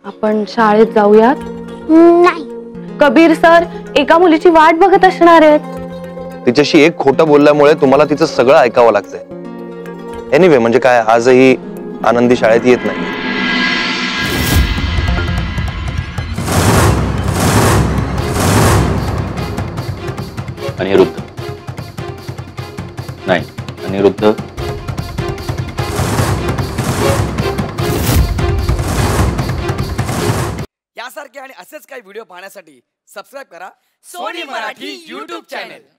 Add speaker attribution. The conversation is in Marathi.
Speaker 1: आपण शाळेत जाऊयात?
Speaker 2: नाही.
Speaker 1: कबीर सर एका मुलीची वाट बघत असणार आहेत.
Speaker 3: तिच्याशी एक खोटं बोलल्यामुळे तुम्हाला तिचं सगळं ऐकावं लागतंय. एनिवे म्हणजे काय, आजही आनंदी शाळेत येत नाही.
Speaker 4: अनिरुद्ध नाही, अनिरुद्ध
Speaker 5: यासारखे आणि असेच काही व्हिडिओ पाहण्यासाठी सबस्क्राइब करा सोनी मराठी YouTube चॅनल.